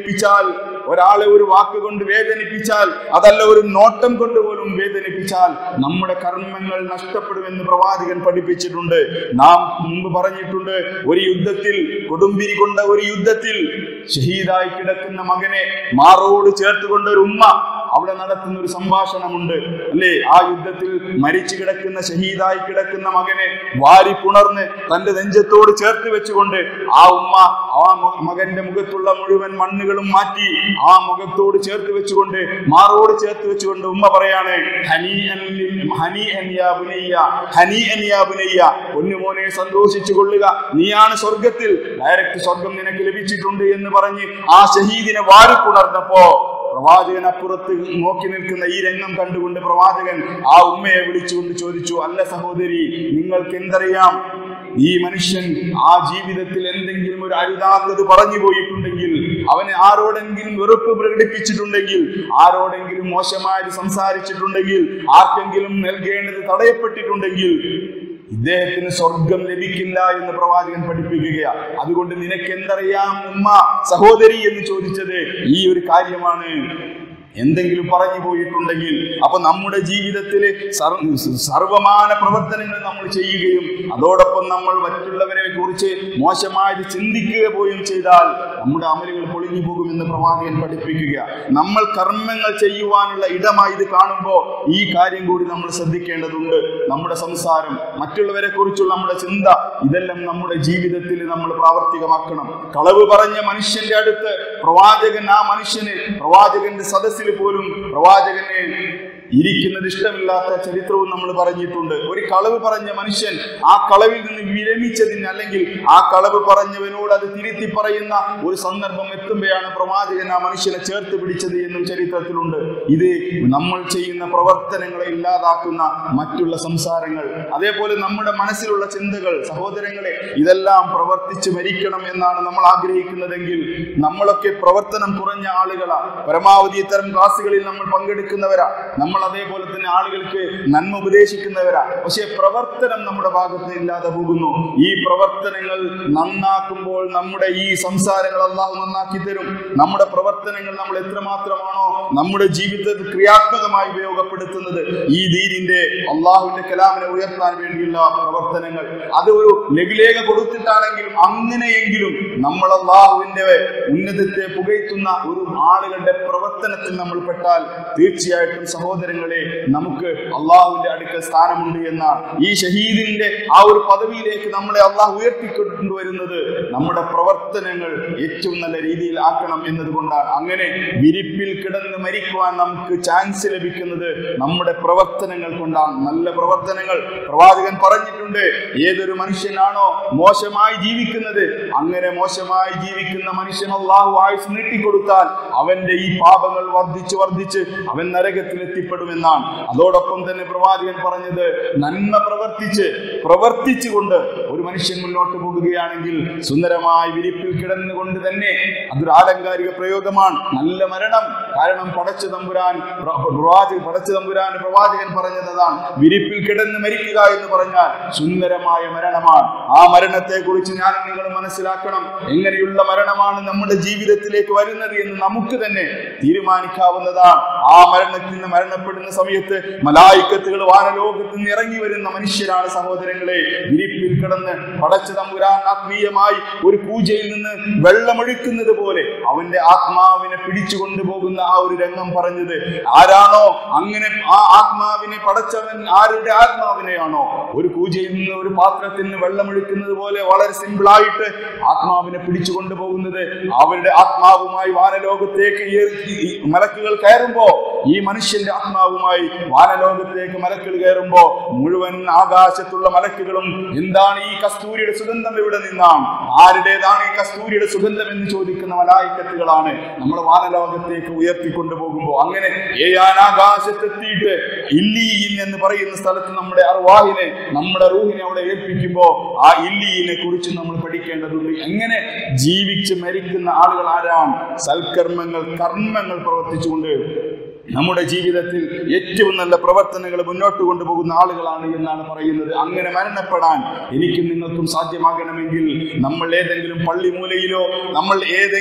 വേദനിപ്പിച്ചാൽ, അതല്ല ഒരു നോട്ടം കൊണ്ട് പോലും വേദനിപ്പിച്ചാൽ നമ്മുടെ കർമ്മങ്ങൾ നഷ്ടപ്പെടുമെന്ന് പ്രവാചകൻ പഠിപ്പിച്ചിട്ടുണ്ട്. നാം മുമ്പ് പറഞ്ഞിട്ടുണ്ട്, ഒരു യുദ്ധത്തിൽ, കൊടുമ്പിരി കൊണ്ട ഒരു യുദ്ധത്തിൽ ഷഹീദായി കിടക്കുന്ന മകനെ മാറോട് ചേർത്തുകൊണ്ട് ഒരു ഉമ്മ അവിടെ നടത്തുന്ന ഒരു സംഭാഷണമുണ്ട് അല്ലേ? ആ യുദ്ധത്തിൽ മരിച്ചു കിടക്കുന്ന, ഷഹീദായി കിടക്കുന്ന മകനെ വാരി പുണർന്ന് തന്റെ നെഞ്ചത്തോട് ചേർത്ത് വെച്ചുകൊണ്ട് ആ ഉമ്മ ആ മകന്റെ മുഖത്തുള്ള മുഴുവൻ മണ്ണുകളും മാറ്റി ആ മുഖത്തോട് ചേർത്ത് വെച്ചുകൊണ്ട്, മാറോട് ചേർത്ത് വെച്ചുകൊണ്ട് ഉമ്മ പറയാണ്, പൊന്നുമോനെ സന്തോഷിച്ചു കൊള്ളുക, നീയാണ് സ്വർഗത്തിൽ, ഡയറക്റ്റ് സ്വർഗം നിനക്ക് ലഭിച്ചിട്ടുണ്ട് എന്ന് പറഞ്ഞ് ആ ഷഹീദിനെ വാരി പുണർന്നപ്പോ പ്രവാചകൻ അപ്പുറത്ത് നോക്കി നിൽക്കുന്ന ഈ രംഗം കണ്ടുകൊണ്ട് പ്രവാചകൻ ആ ഉമ്മയെ വിളിച്ചുകൊണ്ട് ചോദിച്ചു, അല്ല സഹോദരി, നിങ്ങൾക്ക് എന്തറിയാം, ഈ മനുഷ്യൻ ആ ജീവിതത്തിൽ എന്തെങ്കിലും ഒരു അരുതാത്തത് പറഞ്ഞു പോയിട്ടുണ്ടെങ്കിൽ, അവന് ആരോടെങ്കിലും വെറുപ്പ് പ്രകടിപ്പിച്ചിട്ടുണ്ടെങ്കിൽ, ആരോടെങ്കിലും മോശമായത് സംസാരിച്ചിട്ടുണ്ടെങ്കിൽ, ആർക്കെങ്കിലും നൽകേണ്ടത് തടയപ്പെട്ടിട്ടുണ്ടെങ്കിൽ ഇദ്ദേഹത്തിന് സ്വർഗം ലഭിക്കില്ല എന്ന് പ്രവാചകൻ പഠിപ്പിക്കുകയാണ്. അതുകൊണ്ട് നിനക്ക് എന്തറിയാം ഉമ്മ, സഹോദരി എന്ന് ചോദിച്ചത് ഈ ഒരു കാര്യമാണ്. എന്തെങ്കിലും പറഞ്ഞു പോയിട്ടുണ്ടെങ്കിൽ, അപ്പൊ നമ്മുടെ ജീവിതത്തിലെ സർവമാന പ്രവർത്തനങ്ങൾ നമ്മൾ ചെയ്യുകയും അതോടൊപ്പം നമ്മൾ മറ്റുള്ളവരെ കുറിച്ച് മോശമായത് ചിന്തിക്കുക പോലും ചെയ്താൽ നമ്മുടെ അമലുകൾ പൊളിഞ്ഞു പോകുമെന്ന് പ്രവാചകൻ പഠിപ്പിക്കുക. നമ്മൾ കർമ്മങ്ങൾ ചെയ്യുവാനുള്ള ഇടമായി ഇത് കാണുമ്പോൾ ഈ കാര്യം കൂടി നമ്മൾ ശ്രദ്ധിക്കേണ്ടതുണ്ട്. നമ്മുടെ സംസാരം, മറ്റുള്ളവരെ കുറിച്ചുള്ള നമ്മുടെ ചിന്ത, ഇതെല്ലാം നമ്മുടെ ജീവിതത്തിൽ നമ്മൾ പ്രാവർത്തികമാക്കണം. കളവ് പറഞ്ഞ മനുഷ്യന്റെ അടുത്ത് പ്രവാചകൻ ആ മനുഷ്യന്, പ്രവാചകന്റെ സദസ്സിൽ പോലും പ്രവാചകനെ ഇരിക്കുന്നത് ഇഷ്ടമില്ലാത്ത ചരിത്രവും നമ്മൾ പറഞ്ഞിട്ടുണ്ട്. ഒരു കളവ് പറഞ്ഞ മനുഷ്യൻ ആ കളവിൽ നിന്ന് വിരമിച്ചതിന്, അല്ലെങ്കിൽ ആ കളവ് പറഞ്ഞവനോട് അത് തിരുത്തി പറയുന്ന ഒരു സന്ദർഭം എത്തുമ്പോഴാണ് പ്രവാചകൻ ആ മനുഷ്യനെ ചേർത്ത് പിടിച്ചത് എന്നും ചരിത്രത്തിലുണ്ട്. ഇത് നമ്മൾ ചെയ്യുന്ന പ്രവർത്തനങ്ങളെ ഇല്ലാതാക്കുന്ന മറ്റുള്ള സംസാരങ്ങൾ, അതേപോലെ നമ്മുടെ മനസ്സിലുള്ള ചിന്തകൾ, സഹോദരങ്ങളെ, ഇതെല്ലാം പ്രവർത്തിച്ച് മരിക്കണം എന്നാണ് നമ്മൾ ആഗ്രഹിക്കുന്നതെങ്കിൽ നമ്മളൊക്കെ പ്രവർത്തനം കുറഞ്ഞ ആളുകളാ. പരമാവധി ഇത്തരം ക്ലാസ്സുകളിൽ നമ്മൾ പങ്കെടുക്കുന്നവരാ, നമ്മൾ അതേപോലെ തന്നെ ആളുകൾക്ക് നന്മ ഉപദേശിക്കുന്നവരാ. പക്ഷെ പ്രവർത്തനം നമ്മുടെ ഭാഗത്ത് ഇല്ലാതെ പോകുന്നു. ഈ പ്രവർത്തനങ്ങൾ നന്നാക്കുമ്പോൾ നമ്മുടെ ഈ സംസാരങ്ങൾ അല്ലാഹു നന്നാക്കി തരും. നമ്മുടെ പ്രവർത്തനങ്ങൾ നമ്മൾ എത്രമാത്രമാണോ നമ്മുടെ ജീവിതത്തിൽ ക്രിയാത്മകമായി ഉപയോഗപ്പെടുത്തുന്നത്, ഈ ദീനിന്റെ അള്ളാഹുവിന്റെ കലാമിനെ ഉയർത്താൻ വേണ്ടിയുള്ള പ്രവർത്തനങ്ങൾ, അത് ഒരു ലഘുലേഖ കൊടുത്തിട്ടാണെങ്കിലും അങ്ങനെയെങ്കിലും നമ്മൾ അള്ളാഹുവിന്റെ ഉന്നതത്തെ പുകഴ്ത്തുന്ന ഒരു ആളുകളുടെ പ്രവർത്തനത്തിൽ നമ്മൾ പെട്ടാൽ തീർച്ചയായിട്ടും സഹോദരങ്ങളെ നമുക്ക് അള്ളാഹുവിന്റെ അടുക്കൽ സ്ഥാനമുണ്ട് എന്ന ഈ ഷഹീദിന്റെ ആ ഒരു പദവിയിലേക്ക് നമ്മളെ അള്ളാഹു ഉയർത്തിക്കൊണ്ടുവരുന്നത് നമ്മുടെ പ്രവർത്തനങ്ങൾ ഏറ്റവും നല്ല രീതിയിൽ ആക്കണം എന്നതുകൊണ്ടാണ്. അങ്ങനെ വിരിപ്പിൽ കിടന്ന് മരിക്കുവാൻ നമുക്ക് ചാൻസ് ലഭിക്കുന്നത് നമ്മുടെ പ്രവർത്തനങ്ങൾ കൊണ്ടാണ്. നല്ല പ്രവർത്തനങ്ങൾ, പ്രവാചകൻ പറഞ്ഞിട്ടുണ്ട്, ഏതൊരു മനുഷ്യനാണോ മോശമായി ജീവിക്കുന്നത്, അങ്ങനെ മോശമായി ജീവിക്കുന്ന മനുഷ്യൻ അള്ളാഹു ആയുസ് നീട്ടിക്കൊടുത്താൽ അവന്റെ ഈ പാപങ്ങൾ വർദ്ധിച്ച് വർദ്ധിച്ച് അവൻ നരകത്തിൽ എത്തിപ്പെടുമെന്നാണ്. അതോടൊപ്പം തന്നെ പ്രവാചകൻ പറഞ്ഞത്, നന്മ പ്രവർത്തിച്ചുകൊണ്ട് ഒരു മനുഷ്യൻ മുന്നോട്ട് പോകുകയാണെങ്കിൽ സുന്ദരമായി വിരിപ്പിൽ കിടന്നുകൊണ്ട് തന്നെ, അതൊരു ആലങ്കാരിക പ്രയോഗമാണ്, നല്ല മരണം. കാരണം പടച്ച തമ്പുരാന്റെ പ്രവാചകൻ പറഞ്ഞതാണ്, വിരിപ്പിൽ കിടന്ന് മരിക്കുക എന്ന് പറഞ്ഞാൽ സുന്ദരമായ മരണമാണ്. ആ മരണത്തെ കുറിച്ച് ഞാനും നിങ്ങൾ മനസ്സിലാക്കണം. എങ്ങനെയുള്ള മരണമാണ് നമ്മുടെ ജീവിതത്തിലേക്ക് വരുന്നത് എന്ന് നമുക്ക് തന്നെ തീരുമാനിക്കാവുന്നതാണ്. ആ മരണത്തിൽ നിന്ന് മരണപ്പെടുന്ന സമയത്ത് മലായിക്കത്തുകൾ വാനലോകത്ത് നിന്ന് ഇറങ്ങി വരുന്ന മനുഷ്യരാണ് സഹോദരങ്ങളെ. വിരിപ്പിൽ കിടന്ന് പടച്ച തമ്പുരാൻ ആത്മീയമായി ഒരു പൂജയിൽ നിന്ന് വെള്ളമൊഴിക്കുന്നത് പോലെ അവന്റെ ആത്മാവിനെ പിടിച്ചു കൊണ്ടുപോകുന്ന ആ ഒരു രംഗം പറഞ്ഞത് ആരാണോ, അങ്ങനെ ആ ആത്മാവിനെ പടച്ചവൻ ആരുടെ ആത്മാവിനെയാണോ ഒരു പൂജയിൽ നിന്ന് ഒരു പാത്രത്തിൽ നിന്ന് വെള്ളമൊഴിക്കുന്നത് പോലെ വളരെ സിമ്പിളായിട്ട് ആത്മാവിനെ പിടിച്ചു കൊണ്ടുപോകുന്നത്, അവരുടെ ആത്മാവുമായി വാനലോകത്തേക്ക് മലക്കുകൾ കയറുമ്പോ ഈ മനുഷ്യന്റെ ആത്മാവുമായി വാനലോകത്തേക്ക് മലക്കുകൾ കയറുമ്പോ മുഴുവൻ ആകാശത്തുള്ള മലക്കുകളും എന്താണ് ഈ കസ്തൂരിയുടെ സുഗന്ധം എവിടെ നിന്നാണ്, ആരുടേതാണ് ഈ കസ്തൂരിയുടെ സുഗന്ധം എന്ന് ചോദിക്കുന്ന മലായിക്കത്തുകളാണ് നമ്മളെ വാനലോകത്തേക്ക് ഉയർത്തിക്കൊണ്ടുപോകുമ്പോൾ. അങ്ങനെ ആകാശത്തെത്തിയിട്ട് ഇല്ലീൻ എന്ന് പറയുന്ന സ്ഥലത്ത് നമ്മുടെ അർവാഹിനെ, നമ്മുടെ റൂഹിനെ അവിടെ ഏൽപ്പിക്കുമ്പോ ആ ഇല്ലീനെ കുറിച്ച് നമ്മൾ പഠിക്കേണ്ടതുണ്ട്. എങ്ങനെ ജീവിച്ച് മരിക്കുന്ന ആളുകൾ ആരാണ്? സൽക്കർമ്മങ്ങൾ, കർമ്മങ്ങൾ പ്രവർത്തിച്ചുകൊണ്ട് നമ്മുടെ ജീവിതത്തിൽ ഏറ്റവും നല്ല പ്രവർത്തനങ്ങൾ മുന്നോട്ട് കൊണ്ടുപോകുന്ന ആളുകളാണ് എന്നാണ് പറയുന്നത്. അങ്ങനെ മരണപ്പെടാൻ എനിക്കും നിങ്ങൾക്കും സാധ്യമാകണമെങ്കിൽ നമ്മൾ ഏതെങ്കിലും പള്ളിമൂലയിലോ നമ്മൾ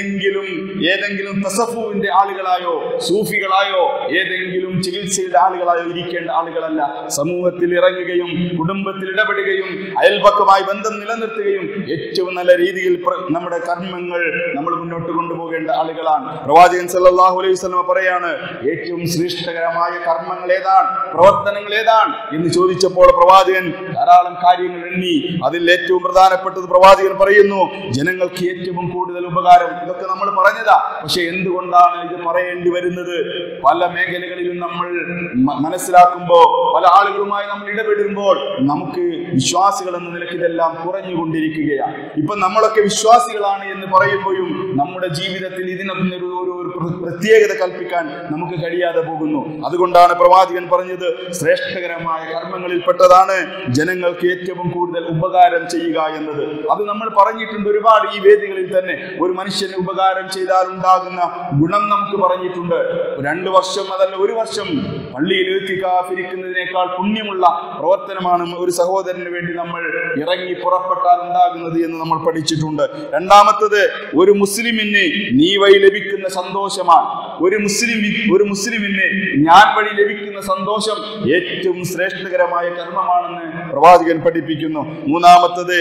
ഏതെങ്കിലും തസഫുവിന്റെ ആളുകളായോ സൂഫികളായോ ഏതെങ്കിലും ചികിത്സയുടെ ആളുകളായോ ഇരിക്കേണ്ട ആളുകളല്ല. സമൂഹത്തിൽ ഇറങ്ങുകയും കുടുംബത്തിൽ ഇടപെടുകയും അയൽപക്കമായി ബന്ധം നിലനിർത്തുകയും ഏറ്റവും നല്ല രീതിയിൽ നമ്മുടെ കർമ്മങ്ങൾ നമ്മൾ മുന്നോട്ട് കൊണ്ടുപോകേണ്ട ആളുകളാണ്. പ്രവാചകൻ സല്ലല്ലാഹു അലൈഹി വസല്ലം പറയാണ്, ഏറ്റവും ശ്രേഷ്ഠകരമായ കർമ്മങ്ങൾ ഏതാണ്, പ്രവർത്തനങ്ങൾ ഏതാണ് എന്ന് ചോദിച്ചപ്പോൾ പ്രവാചകൻ ധാരാളം കാര്യങ്ങൾ എണ്ണി. അതിൽ ഏറ്റവും പ്രധാനപ്പെട്ടത് പ്രവാചകൻ പറയുന്നു, ജനങ്ങൾക്ക് ഏറ്റവും കൂടുതൽ ഉപകാരം. ഇതൊക്കെ നമ്മൾ പറഞ്ഞതാ, പക്ഷെ എന്തുകൊണ്ടാണ് ഇത് പറയേണ്ടി വരുന്നത്? പല മേഖലകളിലും നമ്മൾ മനസ്സിലാക്കുമ്പോൾ, പല ആളുകളുമായി നമ്മൾ ഇടപെടുമ്പോൾ നമുക്ക് വിശ്വാസികൾ എന്ന നിലയ്ക്ക് ഇതെല്ലാം കുറഞ്ഞുകൊണ്ടിരിക്കുകയാണ്. ഇപ്പൊ നമ്മളൊക്കെ വിശ്വാസികളാണ് എന്ന് പറയുമ്പോഴും നമ്മുടെ ജീവിതത്തിൽ ഇതിനൊന്നും ഒരു പ്രത്യേകത കൽപ്പിക്കാൻ നമുക്ക് കഴിയാതെ പോകുന്നു. അതുകൊണ്ടാണ് പ്രവാചകൻ പറഞ്ഞത്, ശ്രേഷ്ഠകരമായ കർമ്മങ്ങളിൽ പെട്ടതാണ് ജനങ്ങൾക്ക് ഏറ്റവും കൂടുതൽ ഉപകാരം ചെയ്യുക എന്നത്. അത് നമ്മൾ പറഞ്ഞിട്ടുണ്ട് ഒരുപാട് ഈ വേദികളിൽ തന്നെ. ഒരു മനുഷ്യന് ഉപകാരം ചെയ്താൽ ഉണ്ടാകുന്ന ഗുണം നമുക്ക് പറഞ്ഞിട്ടുണ്ട്. 2 വർഷം അതല്ല 1 വർഷം പള്ളിയിൽ ഇരിക്കുന്നതിനേക്കാൾ പുണ്യമുള്ള പ്രവർത്തനമാണ് ഒരു സഹോദരന് വേണ്ടി നമ്മൾ ഇറങ്ങി പുറപ്പെട്ടാൽ ഉണ്ടാകുന്നത് എന്ന് നമ്മൾ പഠിച്ചിട്ടുണ്ട്. രണ്ടാമത്തത്, ഒരു മുസ്ലിമിന് നീ വഴി ലഭിക്കുന്ന സന്തോഷമാണ്. ഒരു മുസ്ലിമിന് ഞാൻ വഴി ലഭിക്കുന്ന സന്തോഷം ഏറ്റവും ശ്രേഷ്ഠകരമായ കർമ്മമാണെന്ന് പ്രവാചകൻ പഠിപ്പിക്കുന്നു. മൂന്നാമത്തത്,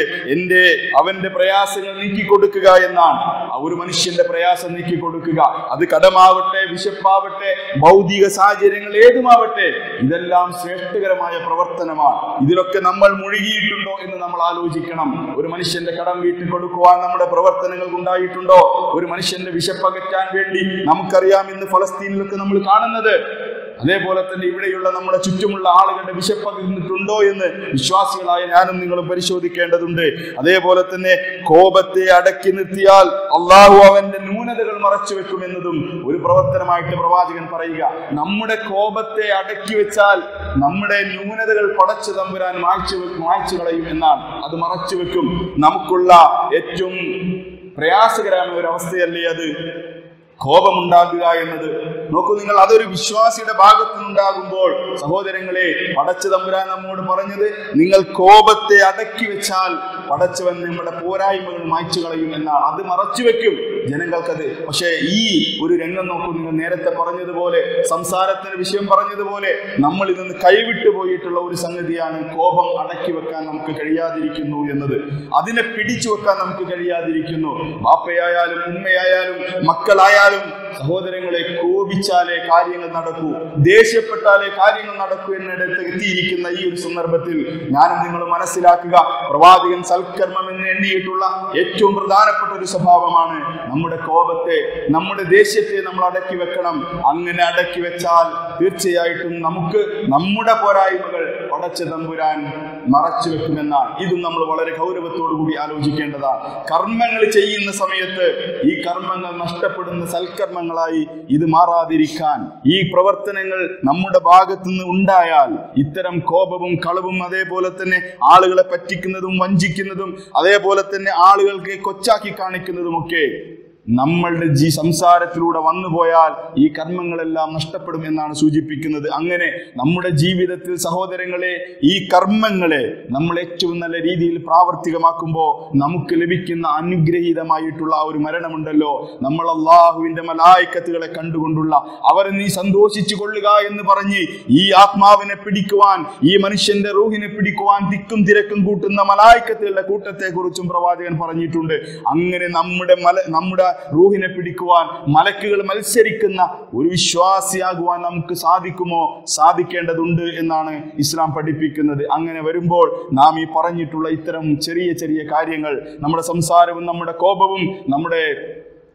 അവന്റെ പ്രയാസങ്ങൾ നീക്കിക്കൊടുക്കുക എന്നാണ്. ഒരു മനുഷ്യന്റെ പ്രയാസം നീക്കിക്കൊടുക്കുക, അത് കടമാവട്ടെ, വിശപ്പാവട്ടെ, ഭൗതിക സാഹചര്യങ്ങൾ ഏതുമാവട്ടെ, ഇതെല്ലാം ശ്രേഷ്ഠകരമായ പ്രവർത്തനമാണ്. ഇതിലൊക്കെ നമ്മൾ മുഴുകിയിട്ടുണ്ടോ എന്ന് നമ്മൾ ആലോചിക്കണം. ഒരു മനുഷ്യന്റെ കടം വീട്ടിൽ കൊടുക്കുവാൻ നമ്മുടെ പ്രവർത്തനങ്ങൾ ഉണ്ടായിട്ടുണ്ടോ? ഒരു മനുഷ്യന്റെ വിശപ്പകറ്റാൻ വേണ്ടി നമുക്കറിയാം ഇന്ന് ഫലസ്തീനിലൊക്കെ നമ്മൾ കാണുന്നത്. അതേപോലെ തന്നെ ഇവിടെയുള്ള നമ്മുടെ ചുറ്റുമുള്ള ആളുകളുടെ വിശപ്പകന്നിട്ടുണ്ടോ എന്ന് വിശ്വാസികളായ ഞാനും നിങ്ങളും പരിശോധിക്കേണ്ടതുണ്ട്. അതേപോലെ തന്നെ കോപത്തെ അടക്കി നിർത്തിയാൽ അള്ളാഹു അവന്റെ ന്യൂനതകൾ മറച്ചു വെക്കുമെന്നതും ഒരു പ്രവർത്തനമായിട്ട് പ്രവാചകൻ പറയുക. നമ്മുടെ കോപത്തെ അടക്കി വെച്ചാൽ നമ്മുടെ ന്യൂനതകൾ പടച്ചു തമ്പുരാൻ മായ്ച്ചു കളയും എന്നാണ്. അത് മറച്ചു വെക്കും. നമുക്കുള്ള ഏറ്റവും പ്രയാസകരമായ ഒരു അവസ്ഥയല്ലേ അത്, കോപമുണ്ടാകുക എന്നത്. നോക്കൂ നിങ്ങൾ, അതൊരു വിശ്വാസിയുടെ ഭാഗത്തു നിന്നുണ്ടാകുമ്പോൾ സഹോദരങ്ങളെ, പടച്ച തമ്പുരാൻ നമ്മോട് പറഞ്ഞത്, നിങ്ങൾ കോപത്തെ അടക്കി വെച്ചാൽ പടച്ചവൻ നമ്മുടെ പോരായ്മകൾ മായ്ച്ചു കളയും എന്നാണ്. അത് മറച്ചു വെക്കും ജനങ്ങൾക്കത്. പക്ഷേ ഈ ഒരു രംഗം നോക്കൂ നിങ്ങൾ, നേരത്തെ പറഞ്ഞതുപോലെ, സംസാരത്തിന് വിഷയം പറഞ്ഞതുപോലെ, നമ്മളിൽ നിന്ന് കൈവിട്ടു പോയിട്ടുള്ള ഒരു സംഗതിയാണ് കോപം അടക്കി വെക്കാൻ നമുക്ക് കഴിയാതിരിക്കുന്നു എന്നത്. അതിനെ പിടിച്ചു വെക്കാൻ നമുക്ക് കഴിയാതിരിക്കുന്നു. ബാപ്പയായാലും ഉമ്മയായാലും മക്കളായാലും സഹോദരങ്ങളെ, കോപിച്ചാലേ കാര്യങ്ങൾ നടക്കൂ, ദേഷ്യപ്പെട്ടാലേ കാര്യങ്ങൾ നടക്കൂ എന്നിടത്ത് എത്തിയിരിക്കുന്ന ഈ ഒരു സന്ദർഭത്തിൽ ഞാനും നിങ്ങൾ മനസ്സിലാക്കുക, പ്രവാചകൻ സൽക്കർമ്മം എന്ന് എണ്ണിയിട്ടുള്ള ഏറ്റവും പ്രധാനപ്പെട്ട ഒരു സ്വഭാവമാണ് നമ്മുടെ കോപത്തെ, നമ്മുടെ ദേഷ്യത്തെ നമ്മൾ അടക്കി വെക്കണം. അങ്ങനെ അടക്കി വെച്ചാൽ തീർച്ചയായിട്ടും നമുക്ക് നമ്മുടെ പോരായ്മകൾ പടച്ച തമ്പുരാൻ മറച്ചു വെക്കുമെന്നാണ്. ഇതും നമ്മൾ വളരെ ഗൗരവത്തോടു കൂടി ആലോചിക്കേണ്ടതാണ്. കർമ്മങ്ങൾ ചെയ്യുന്ന സമയത്ത് ഈ കർമ്മങ്ങൾ നഷ്ടപ്പെടുന്ന സൽക്കർമ്മങ്ങളായി ഇത് മാറാതിരിക്കാൻ, ഈ പ്രവർത്തനങ്ങൾ നമ്മുടെ ഭാഗത്തു നിന്ന് ഉണ്ടായാൽ ഇത്തരം കോപവും കളവും അതേപോലെ തന്നെ ആളുകളെ പറ്റിക്കുന്നതും വഞ്ചിക്കുന്നതും അതേപോലെ തന്നെ ആളുകൾക്ക് കൊച്ചാക്കി കാണിക്കുന്നതുമൊക്കെ നമ്മളുടെ സംസാരത്തിലൂടെ വന്നുപോയാൽ ഈ കർമ്മങ്ങളെല്ലാം നഷ്ടപ്പെടും എന്നാണ് സൂചിപ്പിക്കുന്നത്. അങ്ങനെ നമ്മുടെ ജീവിതത്തിൽ സഹോദരങ്ങളെ, ഈ കർമ്മങ്ങളെ നമ്മൾ ഏറ്റവും നല്ല രീതിയിൽ പ്രാവർത്തികമാക്കുമ്പോൾ നമുക്ക് ലഭിക്കുന്ന അനുഗ്രഹീതമായിട്ടുള്ള ഒരു മരണമുണ്ടല്ലോ, നമ്മൾ അള്ളാഹുവിന്റെ മലായിക്കത്തുകളെ കണ്ടുകൊണ്ടുള്ള, അവരെ നീ സന്തോഷിച്ചു കൊള്ളുക എന്ന് പറഞ്ഞ് ഈ ആത്മാവിനെ പിടിക്കുവാൻ, ഈ മനുഷ്യന്റെ റൂഹിനെ പിടിക്കുവാൻ തിക്കും തിരക്കും കൂട്ടുന്ന മലായിക്കത്തുകളുടെ കൂട്ടത്തെ കുറിച്ചും പ്രവാചകൻ പറഞ്ഞിട്ടുണ്ട്. അങ്ങനെ നമ്മുടെ റൂഹിനെ പിടിക്കുവാൻ മലക്കുകൾ മത്സരിക്കുന്ന ഒരു വിശ്വാസിയാകുവാൻ നമുക്ക് സാധിക്കുമോ? സാധിക്കേണ്ടതുണ്ട് എന്നാണ് ഇസ്ലാം പഠിപ്പിക്കുന്നത്. അങ്ങനെ വരുമ്പോൾ നാം ഈ പറഞ്ഞിട്ടുള്ള ഇത്തരം ചെറിയ ചെറിയ കാര്യങ്ങൾ, നമ്മുടെ സംസാരവും നമ്മുടെ കോപവും നമ്മുടെ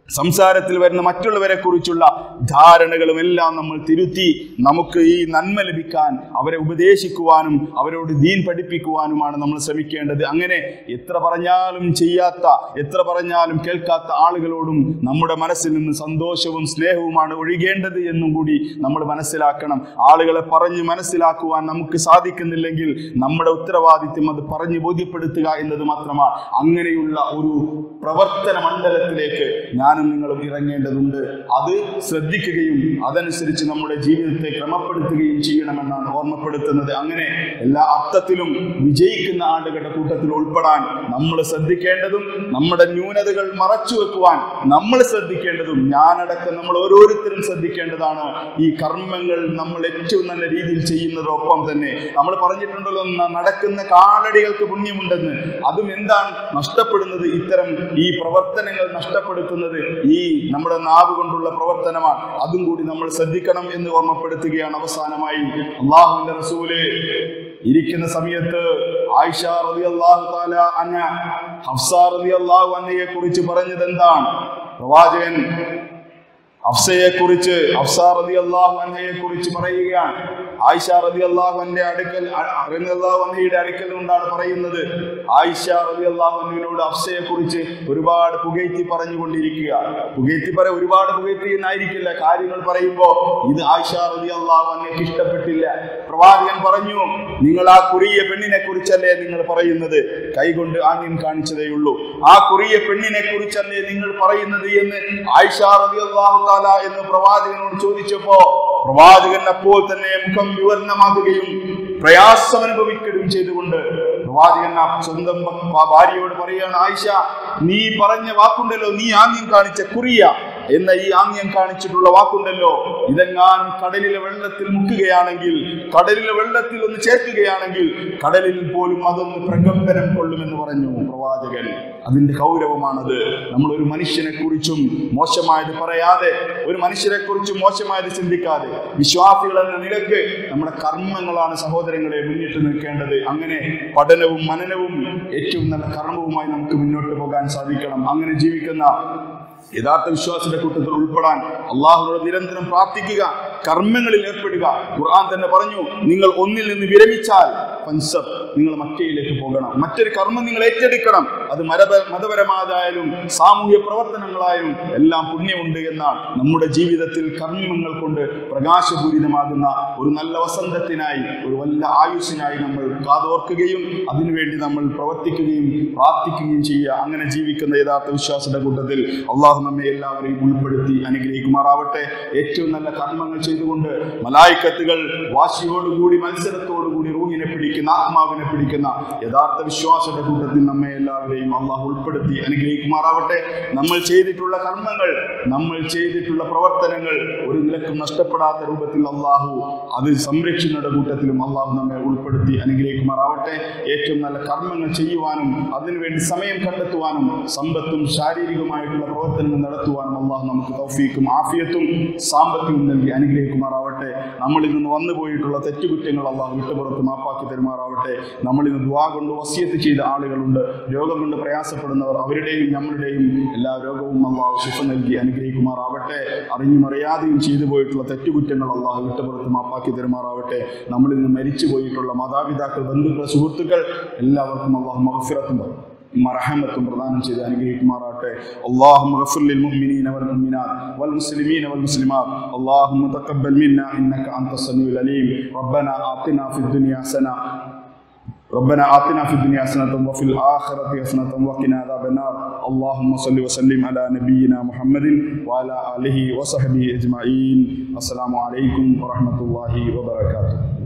സംസാരത്തിൽ വരുന്ന മറ്റുള്ളവരെ കുറിച്ചുള്ള ധാരണകളും എല്ലാം നമ്മൾ തിരുത്തി നമുക്ക് ഈ നന്മ ലഭിക്കാൻ അവരെ ഉപദേശിക്കുവാനും അവരോട് ദീൻ പഠിപ്പിക്കുവാനുമാണ് നമ്മൾ ശ്രമിക്കേണ്ടത്. അങ്ങനെ എത്ര പറഞ്ഞാലും ചെയ്യാത്ത, എത്ര പറഞ്ഞാലും കേൾക്കാത്ത ആളുകളോടും നമ്മുടെ മനസ്സിൽ നിന്ന് സന്തോഷവും സ്നേഹവുമാണ് ഒഴുകേണ്ടത് എന്നും കൂടി നമ്മൾ മനസ്സിലാക്കണം. ആളുകളെ പറഞ്ഞു മനസ്സിലാക്കുവാൻ നമുക്ക് സാധിക്കുന്നില്ലെങ്കിൽ നമ്മുടെ ഉത്തരവാദിത്വം അത് പറഞ്ഞു ബോധ്യപ്പെടുത്തുക എന്നത് മാത്രമാണ്. അങ്ങനെയുള്ള ഒരു പ്രവർത്തന മണ്ഡലത്തിലേക്ക് ഞാനും നിങ്ങളും ഇറങ്ങേണ്ടതുണ്ട്. അത് ശ്രദ്ധിക്കുകയും അതനുസരിച്ച് നമ്മുടെ ജീവിതത്തെ ക്രമപ്പെടുത്തുകയും ചെയ്യണമെന്നാണ് ഓർമ്മപ്പെടുത്തുന്നത്. അങ്ങനെ എല്ലാ അർത്ഥത്തിലും വിജയിക്കുന്ന ആളുകളുടെ കൂട്ടത്തിൽ ഉൾപ്പെടാൻ നമ്മൾ ശ്രദ്ധിക്കേണ്ടതും നമ്മുടെ ന്യൂനതകൾ മറച്ചു വെക്കുവാൻ നമ്മൾ ശ്രദ്ധിക്കേണ്ടതും ഞാനടക്കം നമ്മൾ ഓരോരുത്തരും ശ്രദ്ധിക്കേണ്ടതാണ്. ഈ കർമ്മങ്ങൾ നമ്മൾ ഏറ്റവും നല്ല രീതിയിൽ ചെയ്യുന്നതോടൊപ്പം തന്നെ നമ്മൾ പറഞ്ഞിട്ടുണ്ടല്ലോ, നടക്കുന്ന കാലടികൾക്ക് പുണ്യമുണ്ടെന്ന്. അതും എന്താണ് നഷ്ടപ്പെടുന്നത്? ഇത്തരം ഈ പ്രവർത്തനങ്ങൾ നഷ്ടപ്പെടുത്തുന്നത് ഈ നമ്മുടെ നാവ് കൊണ്ടുള്ള പ്രവർത്തനമാണ്. അതും കൂടി നമ്മൾ ശ്രദ്ധിക്കണം എന്ന് ഓർമ്മപ്പെടുത്തുകയാണ്. അവസാനമായി അല്ലാഹുവിന്റെ റസൂല് ഇരിക്കുന്ന സമയത്ത് ആയിഷ റളിയല്ലാഹു തആല അൻഹ ഹഫ്സ റളിയല്ലാഹു അൻഹയെ കുറിച്ച് പറഞ്ഞത് എന്താണ്? പ്രവാചകൻ ഹഫ്സയെ കുറിച്ച്, ഹഫ്സ റളിയല്ലാഹു അൻഹയെ കുറിച്ച് പറയുകയാണ്. ആയിഷ റളിയല്ലാഹു അൻഹയുടെ അടുക്കൽ കൊണ്ടാണ് പറയുന്നത്. ആയിഷ റളിയല്ലാഹു അൻഹയോട് ഹഫ്സയെ കുറിച്ച് ഒരുപാട് പുകഴ്ത്തി പറഞ്ഞുകൊണ്ടിരിക്കുക. ഒരുപാട് പുകഴ്ത്തിയെന്നായിരിക്കില്ല കാര്യങ്ങൾ പറയുമ്പോ ഇത് ആയിഷ റളിയല്ലാഹു അൻഹയ്ക്ക് ഇഷ്ടപ്പെട്ടില്ല. പ്രവാചകൻ പറഞ്ഞു, നിങ്ങൾ ആ കുറിയ പെണ്ണിനെ കുറിച്ചല്ലേ നിങ്ങൾ പറയുന്നത്? കൈകൊണ്ട് ആംഗ്യം കാണിച്ചതേ ഉള്ളൂ. ആ കുറിയ പെണ്ണിനെ കുറിച്ചല്ലേ നിങ്ങൾ പറയുന്നത് എന്ന് ആയിഷ റളിയല്ലാഹു തആല എന്ന് പ്രവാചകനോട് ചോദിച്ചപ്പോ പ്രവാചകൻ അപ്പോൾ തന്നെ മുഖം വിവരണമാകുകയും പ്രയാസം അനുഭവിക്കുകയും ചെയ്തുകൊണ്ട് പ്രവാചകൻ സ്വന്തം ഭാര്യയോട് പറയുകയാണ്, ആയിഷ, നീ പറഞ്ഞ വാക്കുണ്ടല്ലോ, നീ ആംഗ്യം കാണിച്ച കുറിയ എന്ന ഈ ആംഗ്യം കാണിച്ചിട്ടുള്ള വാക്കുണ്ടല്ലോ, ഇതെങ്ങാനും കടലിലെ വെള്ളത്തിൽ മുക്കുകയാണെങ്കിൽ, കടലിലെ വെള്ളത്തിൽ ഒന്ന് ചേർക്കുകയാണെങ്കിൽ കടലിൽ പോലും അതൊന്ന് പ്രകമ്പനം കൊള്ളുമെന്ന് പറഞ്ഞു പ്രവാചകൻ. അതിന്റെ ഗൗരവമാണത്. നമ്മളൊരു മനുഷ്യനെ കുറിച്ചും മോശമായത് പറയാതെ, ഒരു മനുഷ്യരെ കുറിച്ചും മോശമായത് ചിന്തിക്കാതെ, വിശ്വാസികൾ എന്ന നിലക്ക് നമ്മുടെ കർമ്മങ്ങളാണ് സഹോദരങ്ങളെ മുന്നിട്ട് നിൽക്കേണ്ടത്. അങ്ങനെ പഠനവും മനനവും ഏറ്റവും നല്ല കർമ്മവുമായി നമുക്ക് മുന്നോട്ട് പോകാൻ സാധിക്കണം. അങ്ങനെ ജീവിക്കുന്ന യഥാർത്ഥ വിശ്വാസിയുടെ കൂട്ടത്തിൽ ഉൾപ്പെടാൻ അള്ളാഹുവോട് നിരന്തരം പ്രാർത്ഥിക്കുക, കർമ്മങ്ങളിൽ ഏർപ്പെടുക. ഖുർആൻ തന്നെ പറഞ്ഞു, നിങ്ങൾ ഒന്നിൽ നിന്ന് വിരമിച്ചാൽ നിങ്ങൾ മറ്റയിലേക്ക് പോകണം, മറ്റൊരു കർമ്മം നിങ്ങൾ ഏറ്റെടുക്കണം. അത് മതപരമായാലും സാമൂഹ്യ പ്രവർത്തനങ്ങളായും എല്ലാം പുണ്യമുണ്ട് എന്നാണ്. നമ്മുടെ ജീവിതത്തിൽ കർമ്മങ്ങൾ കൊണ്ട് പ്രകാശപൂരിതമാകുന്ന ഒരു നല്ല വസന്തത്തിനായി, ഒരു വല്ല ആയുസ്സിനായി നമ്മൾ കാതോർക്കുകയും അതിനുവേണ്ടി നമ്മൾ പ്രവർത്തിക്കുകയും പ്രാർത്ഥിക്കുകയും ചെയ്യുക. അങ്ങനെ ജീവിക്കുന്ന യഥാർത്ഥ വിശ്വാസിയുടെ കൂട്ടത്തിൽ അള്ളാഹു നമ്മെ എല്ലാവരെയും ഉൾപ്പെടുത്തി അനുഗ്രഹിക്കുമാറാവട്ടെ. ഏറ്റവും നല്ല കർമ്മങ്ങൾ ചെയ്തുകൊണ്ട് മലായിക്കത്തുകൾ വാശിയോടുകൂടി മത്സരത്തോടുകൂടി റൂഹിനെ പിടിക്കുന്ന, ആത്മാവിനെ പിടിക്കുന്ന യഥാർത്ഥ വിശ്വാസിയുടെ കൂട്ടത്തിൽ നമ്മെ എല്ലാവരെയും അള്ളാഹു ഉൾപ്പെടുത്തി അനുഗ്രഹിക്കുമാറാവട്ടെ. നമ്മൾ ചെയ്തിട്ടുള്ള കർമ്മങ്ങൾ, നമ്മൾ ചെയ്തിട്ടുള്ള പ്രവർത്തനങ്ങൾ ഒരു നിലക്കും നഷ്ടപ്പെടാത്ത രൂപത്തിൽ അള്ളാഹു അത് സംരക്ഷിക്കുന്ന കൂട്ടത്തിലും അള്ളാഹു നമ്മെ ഉൾപ്പെടുത്തി അനുഗ്രഹിക്കുമാറാവട്ടെ. ഏറ്റവും നല്ല കർമ്മങ്ങൾ ചെയ്യുവാനും അതിനുവേണ്ടി സമയം കണ്ടെത്തുവാനും സമ്പത്തും ശാരീരികമായിട്ടുള്ള പ്രവർത്തനങ്ങൾ നടത്തുവാനും അള്ളാഹു നമുക്ക് തൗഫീക്കും ആഫിയത്തും സാമ്പത്തികവും നൽകി അനുഗ്രഹിക്കുമാറാവട്ടെ. നമ്മളിൽ നിന്ന് വന്നുപോയിട്ടുള്ള തെറ്റുകുറ്റങ്ങൾ അള്ളാഹു വിട്ടുപുറത്ത് മാപ്പാക്കി തരുമാറാവട്ടെ. നമ്മളിൽ നിന്ന് ദുആ കൊണ്ട് വസിയത്ത് ചെയ്ത ആളുകളുണ്ട്, രോഗം കൊണ്ട് പ്രയാസപ്പെടുന്നവർ, അവരുടെയും നമ്മളുടെയും എല്ലാ രോഗവും അള്ളാഹു ശിഫ നൽകി അനുഗ്രഹിക്കുമാറാവട്ടെ. അറിഞ്ഞും അറിയാതെയും ചെയ്തു പോയിട്ടുള്ള തെറ്റുകുറ്റങ്ങൾ അള്ളാഹു വിട്ടുപുറത്ത് മാപ്പാക്കി തരുമാറാവട്ടെ. നമ്മളിൽ നിന്ന് മരിച്ചു പോയിട്ടുള്ള മാതാപിതാക്കൾ, ബന്ധുക്കൾ, സുഹൃത്തുക്കൾ എല്ലാവർക്കും അള്ളാഹു മഗ്ഫിറത്തും മർഹമത്തും പ്രദാനം ചെയ്ത് അനുഗ്രഹിക്കുമാറാവട്ടെ. അല്ലാഹുമ്മ ഗഫിർ ലിൽ മുഅ്മിനീന വൽ മുഅ്മിനാത്ത് വൽ മുസ്ലിമീന വൽ മുസ്ലിമാത്ത്. അല്ലാഹുമ്മ തഖബ്ബൽ മിന്നാ ഇന്നക അൻതസ് സമീഉൽ അലീം. റബ്ബനാ ആതിനാ ഫിദ് ദുനിയാ ഹസന ربنا آتنا في الدنيا حسنة وفي الآخرة حسنة وقنا عذاب النار. اللهم صل وسلم على نبينا محمد وعلى آله وصحبه أجمعين. السلام عليكم ورحمة الله وبركاته.